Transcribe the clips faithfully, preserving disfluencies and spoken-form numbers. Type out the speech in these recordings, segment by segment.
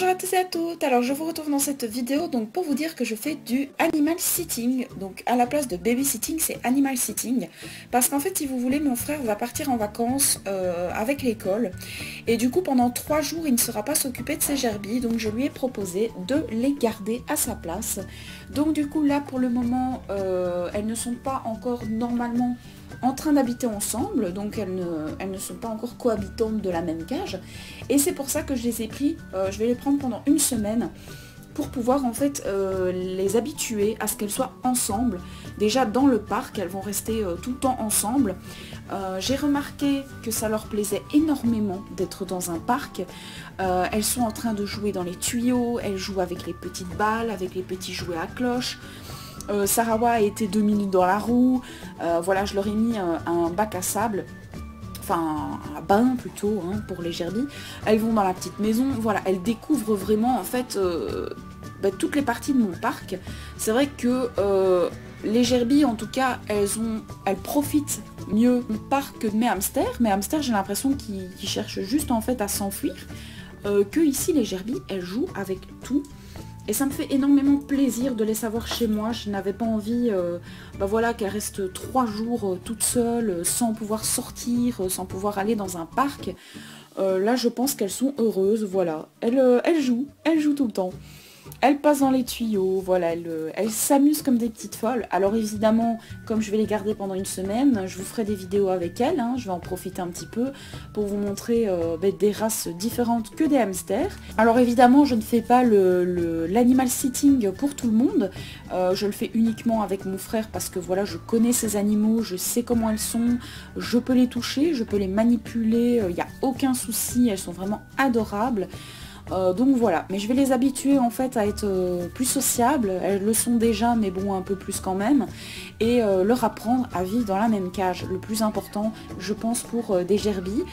Bonjour à tous et à toutes, alors je vous retrouve dans cette vidéo donc pour vous dire que je fais du animal sitting, donc à la place de babysitting c'est animal sitting, parce qu'en fait si vous voulez mon frère va partir en vacances euh, avec l'école et du coup pendant trois jours il ne sera pas s'occuper de ses gerbilles, donc je lui ai proposé de les garder à sa place. Donc du coup là pour le moment euh, elles ne sont pas encore normalement en train d'habiter ensemble, donc elles ne, elles ne sont pas encore cohabitantes de la même cage, et c'est pour ça que je les ai pris, euh, je vais les prendre pendant une semaine pour pouvoir en fait euh, les habituer à ce qu'elles soient ensemble. Déjà dans le parc, elles vont rester euh, tout le temps ensemble. Euh, j'ai remarqué que ça leur plaisait énormément d'être dans un parc. Euh, elles sont en train de jouer dans les tuyaux, elles jouent avec les petites balles, avec les petits jouets à cloche. Euh, Sarawa a été deux minutes dans la roue, euh, voilà, je leur ai mis un, un bac à sable, enfin un bain plutôt hein, pour les gerbilles. Elles vont dans la petite maison, voilà, elles découvrent vraiment en fait euh, bah, toutes les parties de mon parc. C'est vrai que euh, les gerbilles en tout cas, elles, ont, elles profitent mieux de mon parc que de mes hamsters. Mes hamsters j'ai l'impression qu'ils qu'ils cherchent juste en fait à s'enfuir, euh, que ici les gerbilles elles jouent avec tout. Et ça me fait énormément plaisir de les savoir chez moi. Je n'avais pas envie euh, bah voilà, qu'elles restent trois jours euh, toutes seules, euh, sans pouvoir sortir, euh, sans pouvoir aller dans un parc. Euh, là, je pense qu'elles sont heureuses, voilà. Elles, euh, elles jouent, elles jouent tout le temps. Elles passent dans les tuyaux, voilà, elles euh, elles s'amusent comme des petites folles. Alors évidemment, comme je vais les garder pendant une semaine, je vous ferai des vidéos avec elles, hein, je vais en profiter un petit peu pour vous montrer euh, bah, des races différentes que des hamsters. Alors évidemment, je ne fais pas le, le, l'animal sitting pour tout le monde, euh, je le fais uniquement avec mon frère parce que voilà, je connais ces animaux, je sais comment elles sont, je peux les toucher, je peux les manipuler, il n'y a aucun souci, elles sont vraiment adorables. Euh, donc voilà, mais je vais les habituer en fait à être euh, plus sociables, elles le sont déjà mais bon un peu plus quand même, et euh, leur apprendre à vivre dans la même cage, le plus important je pense pour euh, des gerbilles,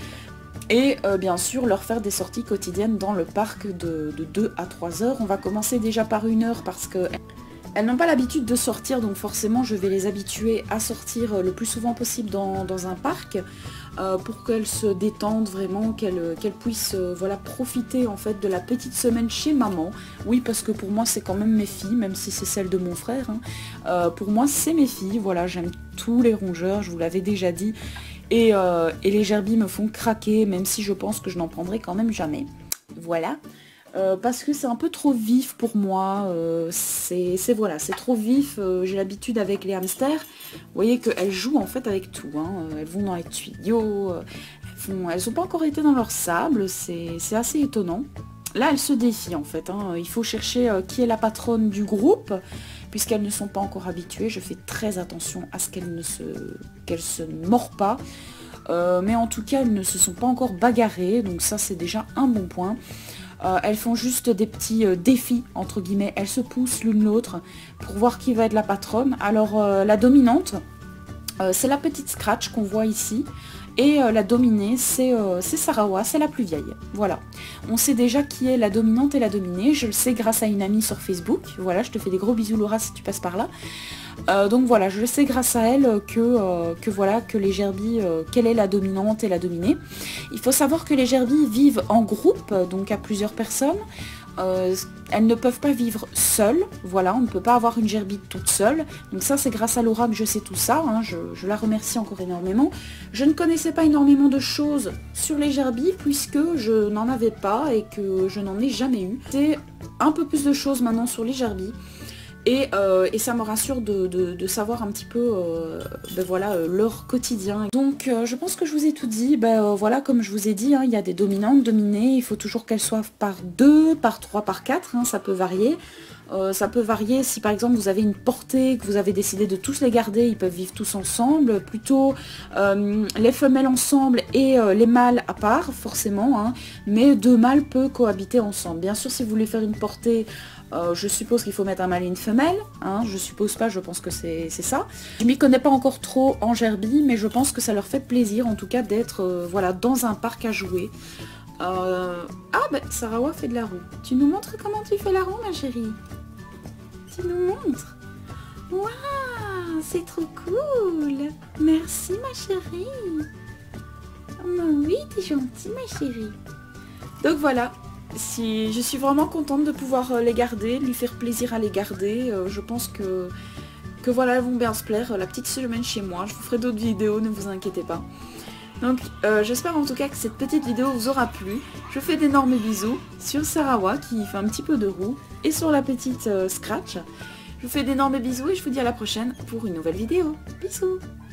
et euh, bien sûr leur faire des sorties quotidiennes dans le parc de, de deux à trois heures, on va commencer déjà par une heure parce que elles n'ont pas l'habitude de sortir, donc forcément je vais les habituer à sortir le plus souvent possible dans, dans un parc, euh, pour qu'elles se détendent vraiment, qu'elles qu'elles puissent euh, voilà, profiter en fait de la petite semaine chez maman. Oui, parce que pour moi c'est quand même mes filles, même si c'est celle de mon frère. Hein. Euh, pour moi c'est mes filles, voilà, j'aime tous les rongeurs, je vous l'avais déjà dit. Et, euh, et les gerbilles me font craquer, même si je pense que je n'en prendrai quand même jamais. Voilà. Euh, parce que c'est un peu trop vif pour moi, euh, c'est voilà, c'est trop vif, euh, j'ai l'habitude avec les hamsters, vous voyez qu'elles jouent en fait avec tout, hein. Elles vont dans les tuyaux, euh, elles n'ont elles pas encore été dans leur sable, c'est assez étonnant. Là elles se défient en fait, hein. Il faut chercher euh, qui est la patronne du groupe, puisqu'elles ne sont pas encore habituées, je fais très attention à ce qu'elles ne se, qu'elles se mordent pas, euh, mais en tout cas elles ne se sont pas encore bagarrées, donc ça c'est déjà un bon point. Euh, elles font juste des petits euh, défis, entre guillemets, elles se poussent l'une l'autre pour voir qui va être la patronne. Alors euh, la dominante, euh, c'est la petite Scratch qu'on voit ici, et euh, la dominée, c'est euh, Sarawa, c'est la plus vieille. Voilà, on sait déjà qui est la dominante et la dominée, je le sais grâce à une amie sur Facebook. Voilà, je te fais des gros bisous Laura si tu passes par là. Euh, donc voilà, je le sais grâce à elle que, euh, que voilà, que les gerbilles, euh, quelle est la dominante et la dominée. Il faut savoir que les gerbilles vivent en groupe, donc à plusieurs personnes. Euh, elles ne peuvent pas vivre seules, voilà, on ne peut pas avoir une gerbille toute seule. Donc ça c'est grâce à Laura que je sais tout ça, hein, je, je la remercie encore énormément. Je ne connaissais pas énormément de choses sur les gerbilles puisque je n'en avais pas et que je n'en ai jamais eu. C'est un peu plus de choses maintenant sur les gerbilles. Et, euh, et ça me rassure de, de, de savoir un petit peu euh, ben voilà, euh, leur quotidien. Donc euh, je pense que je vous ai tout dit. Ben, euh, voilà, comme je vous ai dit, hein, il y a des dominantes, dominées. Il faut toujours qu'elles soient par deux, par trois, par quatre. Hein, ça peut varier. Euh, ça peut varier si par exemple vous avez une portée, que vous avez décidé de tous les garder, ils peuvent vivre tous ensemble, plutôt euh, les femelles ensemble et euh, les mâles à part, forcément, hein, mais deux mâles peuvent cohabiter ensemble. Bien sûr, si vous voulez faire une portée, euh, je suppose qu'il faut mettre un mâle et une femelle, hein, je suppose pas, je pense que c'est ça. Je m'y connais pas encore trop en gerbille, mais je pense que ça leur fait plaisir en tout cas d'être euh, voilà, dans un parc à jouer. Euh... Ah ben, Sarawa fait de la roue. Tu nous montres comment tu fais la roue, ma chérie? Tu nous montres? Waouh, c'est trop cool. Merci, ma chérie. Oh oui, t'es gentille, ma chérie. Donc voilà, si je suis vraiment contente de pouvoir les garder, de lui faire plaisir à les garder. Euh, je pense que, que voilà, elles vont bien se plaire. La petite semaine chez moi, je vous ferai d'autres vidéos, ne vous inquiétez pas. Donc euh, j'espère en tout cas que cette petite vidéo vous aura plu. Je vous fais d'énormes bisous sur Sarawa qui fait un petit peu de roue et sur la petite euh, Scratch. Je vous fais d'énormes bisous et je vous dis à la prochaine pour une nouvelle vidéo. Bisous!